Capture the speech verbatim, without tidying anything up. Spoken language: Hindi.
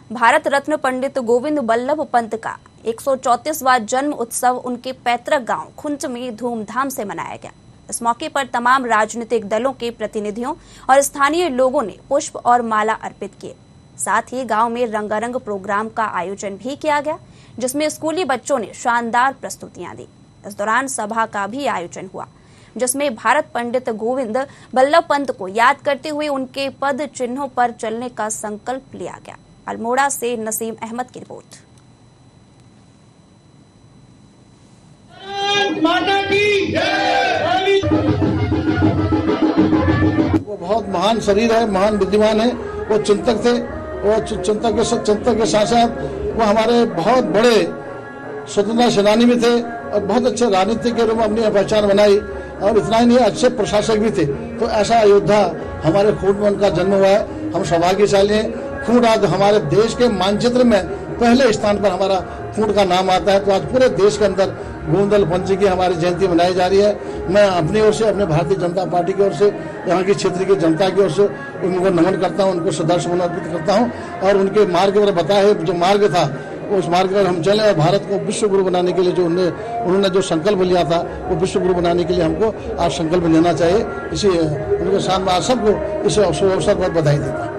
भारत रत्न पंडित गोविंद बल्लभ पंत का एक सौ चौंतीसवां जन्म उत्सव उनके पैतृक गांव खुंच में धूमधाम से मनाया गया। इस मौके पर तमाम राजनीतिक दलों के प्रतिनिधियों और स्थानीय लोगों ने पुष्प और माला अर्पित किए। साथ ही गांव में रंगारंग प्रोग्राम का आयोजन भी किया गया, जिसमें स्कूली बच्चों ने शानदार प्रस्तुतियां दी। इस दौरान सभा का भी आयोजन हुआ, जिसमें भारत पंडित गोविंद बल्लभ पंत को याद करते हुए उनके पद चिन्हों पर चलने का संकल्प लिया गया। अल्मोड़ा से नसीम अहमद की रिपोर्ट। वो बहुत महान शरीर है, महान बुद्धिमान है। वो चिंतक थे। वो चिंतक के चिंतक के साथ साथ वो हमारे बहुत बड़े स्वतंत्रता सेनानी भी थे और बहुत अच्छे राजनीतिक के रूप में अपनी पहचान बनाई। और इतना ही नहीं, अच्छे प्रशासक भी थे। तो ऐसा योद्धा हमारे खूंट में उनका जन्म हुआ है। हम सौभाग्यशाली हैं। खूंट आज हमारे देश के मानचित्र में पहले स्थान पर हमारा खूंट का नाम आता है। तो आज पूरे देश के अंदर गोविंद बल्लभ पंत जी की हमारी जयंती मनाई जा रही है। मैं अपनी ओर से, अपने भारतीय जनता पार्टी की ओर से, यहाँ की क्षेत्र की जनता की ओर से उनको नमन करता हूँ, उनको श्रद्धासुमन अर्पित करता हूँ। और उनके मार्ग पर बताया है जो मार्ग था, उस मार्ग पर हम चले और भारत को विश्व गुरु बनाने के लिए जो उन्होंने उन्होंने जो संकल्प लिया था, वो विश्व गुरु बनाने के लिए हमको आज संकल्प लेना चाहिए। इसी उनके साथ में सबको इस अवसर पर बधाई देता हूँ।